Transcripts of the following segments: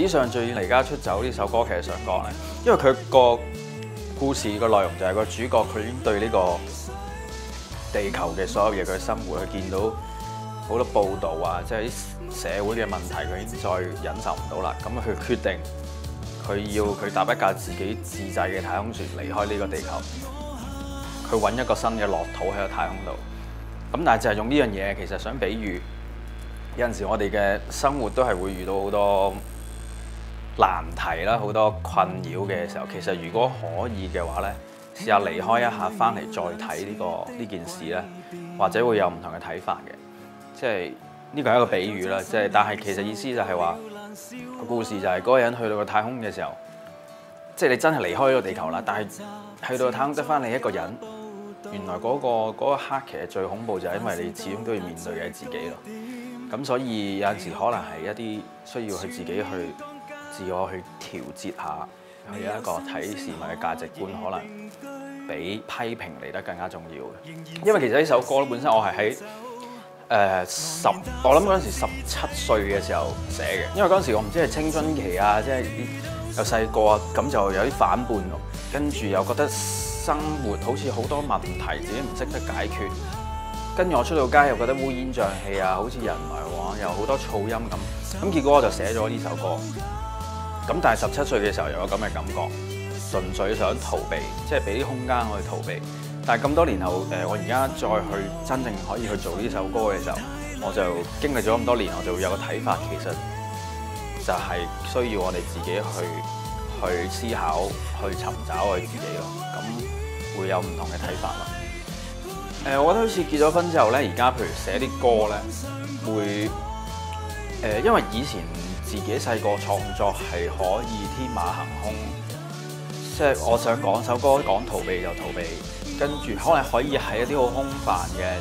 史上最離家出走呢首歌其實想講咧，因為佢個故事個內容就係個主角佢已經對呢個地球嘅所有嘢佢生活，佢見到好多報導啊，即係啲社會嘅問題，佢已經再忍受唔到啦。咁佢決定佢搭一架自己自製嘅太空船離開呢個地球，去揾一個新嘅樂土喺個太空度。咁但係就係用呢樣嘢，其實想比喻有陣時我哋嘅生活都係會遇到好多難題啦，好多困擾嘅時候，其實如果可以嘅話呢，試下離開一下，翻嚟再睇呢件事呢，或者會有唔同嘅睇法嘅。即係呢個係一個比喻啦，即係但係其實意思就係話個故事就係嗰個人去到個太空嘅時候，即係你真係離開咗個地球啦，但係去到太空得翻你一個人，原來嗰一刻其實最恐怖就係因為你始終都要面對嘅自己咯。咁所以有陣時可能係一啲需要去自己去自我去調節下，去有一個睇事物嘅價值觀，可能比批評嚟得更加重要嘅。因為其實呢首歌本身我係喺我諗嗰陣時17歲嘅時候寫嘅，因為嗰陣時我唔知係青春期啊，即係又細個啊，咁就有啲反叛，跟住又覺得生活好似好多問題自己唔識得解決，跟住我出到街又覺得烏煙瘴氣啊，好似人來往又好多噪音咁結果我就寫咗呢首歌。咁但係17歲嘅時候又有咁嘅感覺，純粹想逃避，即係俾啲空間我去逃避。但係咁多年後，我而家再去真正可以去做呢首歌嘅時候，我就經歷咗咁多年，我就會有個睇法，其實就係需要我哋自己去思考，去尋找我哋自己咯。咁會有唔同嘅睇法咯。我覺得好似結咗婚之後咧，而家譬如寫啲歌咧，會因為以前自己細個創作係可以天馬行空，即係我想講首歌講逃避就逃避。跟住可能可以係一啲好空泛嘅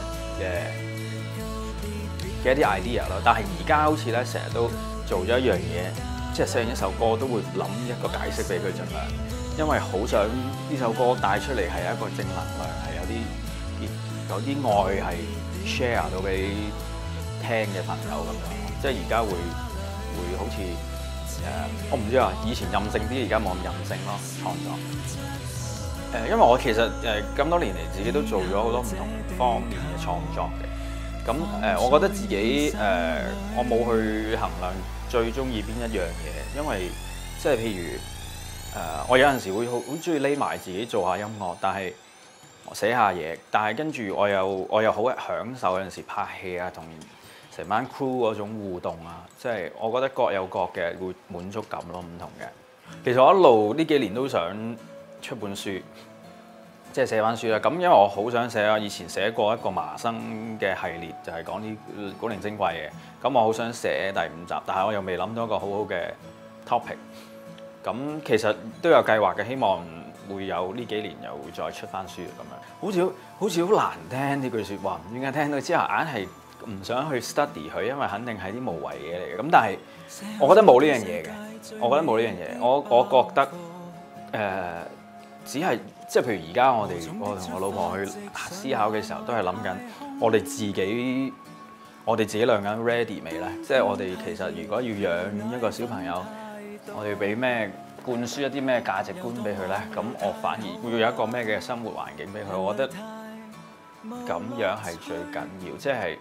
一啲 idea 咯，但係而家好似咧成日都做咗一樣嘢，即係寫完一首歌都會諗一個解釋俾佢盡量，因為好想呢首歌帶出嚟係一個正能量，係有啲愛係 share 到俾聽嘅朋友咁樣，即係而家會好似我唔知啊，以前任性啲，而家冇咁任性咯創作。因為我其實咁多年嚟自己都做咗好多唔同方面嘅創作嘅，咁我覺得自己我冇去衡量最中意邊一樣嘢，因為即係譬如我有陣時會好中意匿埋自己做下音樂，但係寫下嘢，但係跟住我又好享受有陣時拍戲啊，同成班 crew 嗰種互動啊，即係我覺得各有各嘅會滿足感咯，唔同嘅。其實我一路呢幾年都想出本書，即係寫翻書啦。咁因為我好想寫啊，以前寫過一個麻生嘅系列，就係講啲古靈精怪嘅。咁我好想寫第5集，但係我又未諗到一個好好嘅 topic。咁其實都有計劃嘅，希望會有呢幾年又會再出翻書咁樣。好似好難聽呢句説話，唔知點解聽到之後硬係唔想去 study 佢，因為肯定係啲無謂嘢嚟嘅。咁但係我覺得冇呢樣嘢嘅，我覺得只係即係譬如而家我同我老婆去思考嘅時候，都係諗緊我哋自己兩個人 ready 未咧？即係我哋其實如果要養一個小朋友，我哋俾咩灌輸一啲咩價值觀俾佢咧？咁我反而會有一個咩嘅生活環境俾佢？我覺得咁樣係最緊要，即係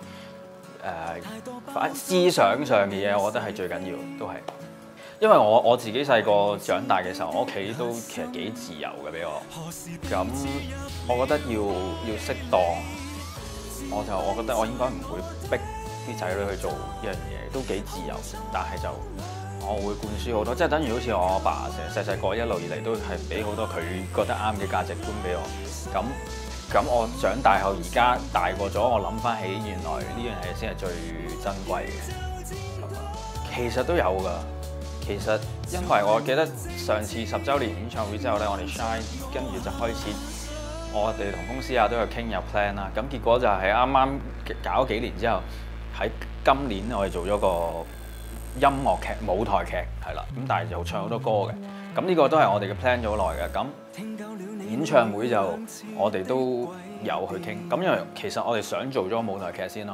思想上嘅嘢，我覺得係最緊要，都係。因為我自己細個長大嘅時候，我屋企都其實幾自由嘅俾我，咁我覺得要適當，我覺得我應該唔會逼啲仔女去做一樣嘢，都幾自由，但係就我會灌輸好多，即係等於好似我阿爸成日細個一路以嚟都係俾好多佢覺得啱嘅價值觀俾我，咁我長大後而家大個咗，我諗翻起原來呢樣嘢先係最珍貴嘅，其實都有㗎。其實因為我記得上次10週年演唱會之後咧，我哋 Shine 跟住就開始，我哋同公司啊都有傾有 plan 啦。咁結果就係啱啱搞咗幾年之後，喺今年我哋做咗個音樂劇舞台劇係啦。咁但係就唱好多歌嘅。咁呢個都係我哋嘅 plan 咗好耐嘅。咁演唱會就我哋都有去傾。咁因為其實我哋想做咗舞台劇先咯。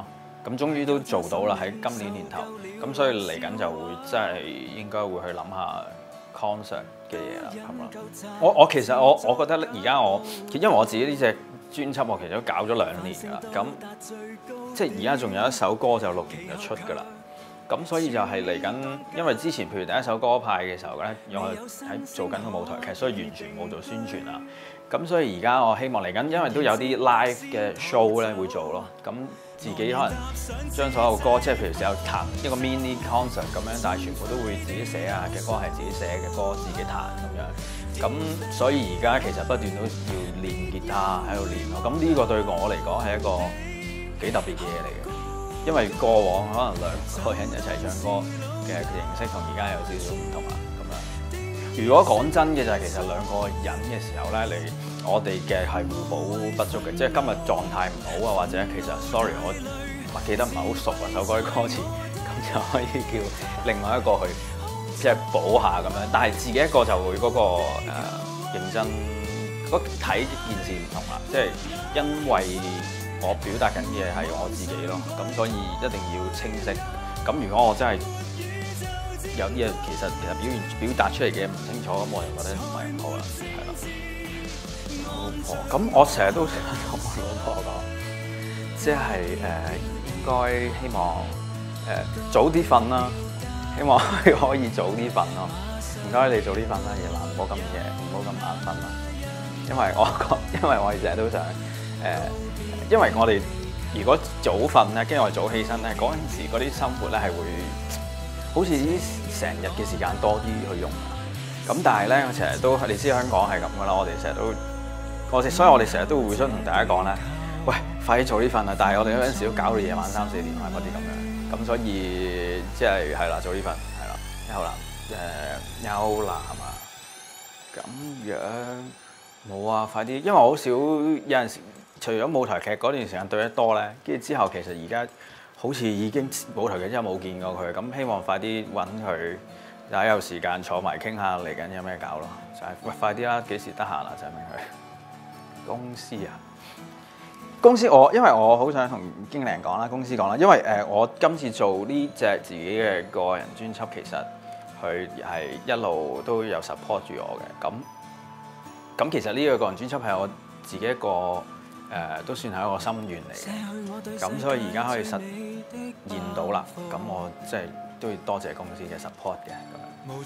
咁終於都做到啦，喺今年年頭。咁所以嚟緊就會真係應該會去諗下 concert 嘅嘢啦，係嘛？我其實我覺得咧，而家因為我自己呢隻專輯我其實都搞咗2年㗎啦，咁即係而家仲有一首歌就6月就出㗎啦。咁所以就係嚟緊，因為之前譬如第一首歌派嘅時候咧，我喺做緊個舞台劇，所以完全冇做宣傳啦。咁所以而家我希望嚟緊，因為都有啲 live 嘅 show 咧會做咯。咁自己可能將所有歌，即係譬如有彈一個 mini concert 咁樣，但係全部都會自己寫啊嘅歌係自己寫嘅歌，自己彈咁樣。咁所以而家其實不斷都要練吉他喺度練咯。咁呢個對我嚟講係一個幾特別嘅嘢嚟嘅。因為過往可能2個人一齊唱歌嘅形式同而家有少少唔同啦，咁樣。如果講真嘅就係其實2個人嘅時候咧，我哋嘅係互補不足嘅，即係今日狀態唔好啊，或者其實 sorry 我記得唔係好熟啊首歌啲歌詞，咁就可以叫另外一個去即係補下咁樣。但係自己一個就會嗰個認真睇件事唔同啦，即係因為我表達緊嘅係我自己咯，咁所以一定要清晰。咁如果我真係有啲嘢其實表達出嚟嘅唔清楚，咁我就覺得唔係咁好啦，係啦。老婆，咁我成日都同我老婆講，即係應該希望早啲瞓啦，希望可以早啲瞓咯。唔該你早啲瞓啦，夜晚唔好咁夜，唔好咁眼瞓啦。因為我哋成日都想因為我哋如果早瞓咧，跟住我哋早起身咧，嗰陣時嗰啲生活咧係會好似成日嘅時間多啲去用。咁但係咧，我成日都你知香港係咁噶啦，所以我哋成日都會想同大家講咧，喂，快啲早啲瞓啦！但係我哋嗰陣時都搞到夜晚3、4點啊嗰啲咁樣。咁所以即係係啦，早啲瞓係啦，優男啊，咁樣冇啊，快啲！因為我好少有陣時。除咗舞台劇嗰段時間對得多咧，跟住之後其實而家好似已經舞台劇真係冇見過佢，咁希望快啲揾佢，大家有時間坐埋傾下嚟緊有咩搞咯，就係喂快啲啦，幾時得閒啊？就係問佢公司啊，公司因為我好想同經理人講啦，公司講啦，因為我今次做呢隻自己嘅個人專輯，其實佢係一路都有 support 住我嘅，咁其實呢個個人專輯係我自己一個。都算係一個心願嚟嘅，咁所以而家可以實現到啦，咁我即係都要多謝公司嘅 support 嘅咁樣。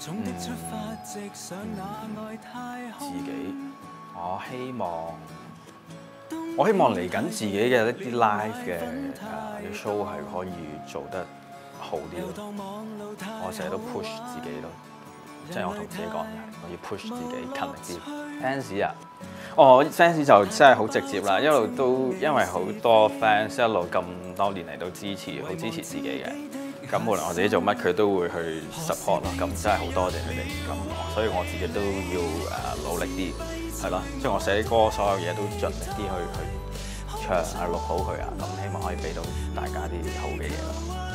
自己，我希望嚟緊自己嘅一啲 live 嘅 show 係可以做得好啲咯。我成日都 push 自己咯，即係我同自己講嘅，我要 push 自己勤力啲。fans 啊！fans 就真係好直接啦，一路都因為好多 fans 一路咁多年嚟都支持自己嘅。咁無論我自己做乜，佢都會去 support 咯。咁真係好多謝佢哋。咁所以我自己都要努力啲，係咯。即係我寫啲歌，所有嘢都盡力啲去唱啊，錄好佢啊。咁希望可以俾到大家啲好嘅嘢咯。